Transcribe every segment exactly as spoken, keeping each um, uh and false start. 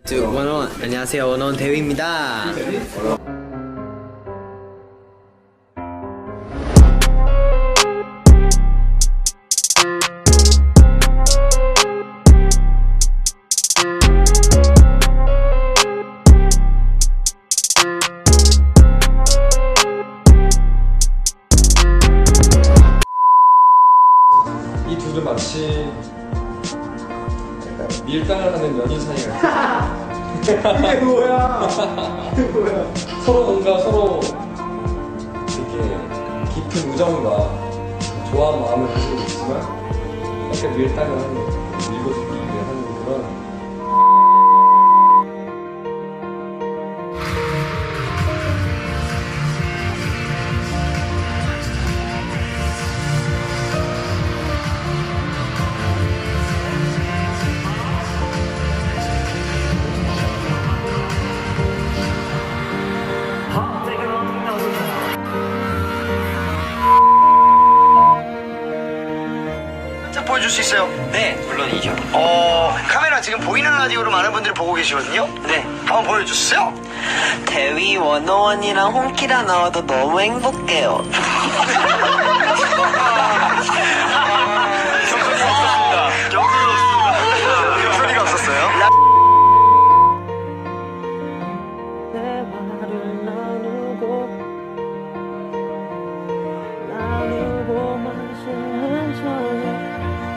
원원 안녕하세요. 원원 대휘입니다. 이 둘은 마치 밀당을 하는 연인 사이 같아. 이게 뭐야? 이게 뭐야? 서로 뭔가 서로 되게 깊은 우정과 좋아하는 마음을 가지고 있지만 약간 밀당을 하는, 밀고 듣기 위해 하는 그런. 보여줄 수 있어요? 네, 물론이죠. 어, 카메라 지금 보이는 라디오로 많은 분들이 보고 계시거든요? 네. 한번 보여주세요. 대위 원어원이랑 홍키라 나와도 너무 행복해요. 소리가 없었어요? 대화를 나누고 나누고 마시는 저녁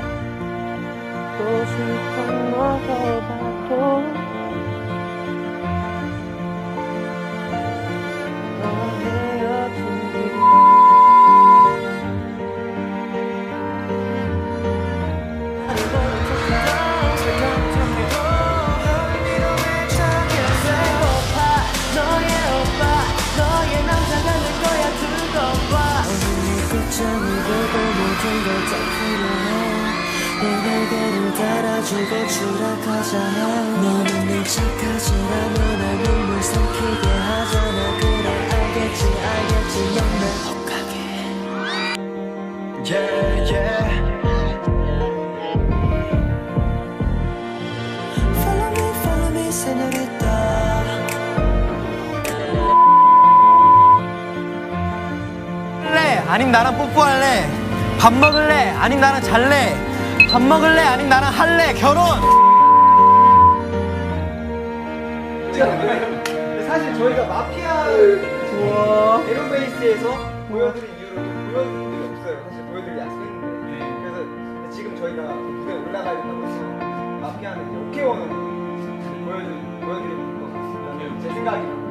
또 실컷 먹어봐도 내게를 달아주고 추락하자 해. 너는 내 착하지라면 날 눈물 삼키게 하잖아. 그래 알겠지 알겠지 넌날 혹하게 Yeah, yeah. Follow me follow me señorita. 할래? 아님 나랑 뽀뽀할래? 밥 먹을래? 아님 나랑 잘래? 밥 먹을래? 아님 나랑 할래? 결혼! 사실 저희가 마피아 에로베이스에서 보여드린 이유로 보여드린 적이 없어요. 사실 보여드릴 약속했는데 그래서 지금 저희가 무대에 올라가야 된다고 해서 마피아는 오케이 원으로 보여드리는 것 같습니다. 제 생각이요.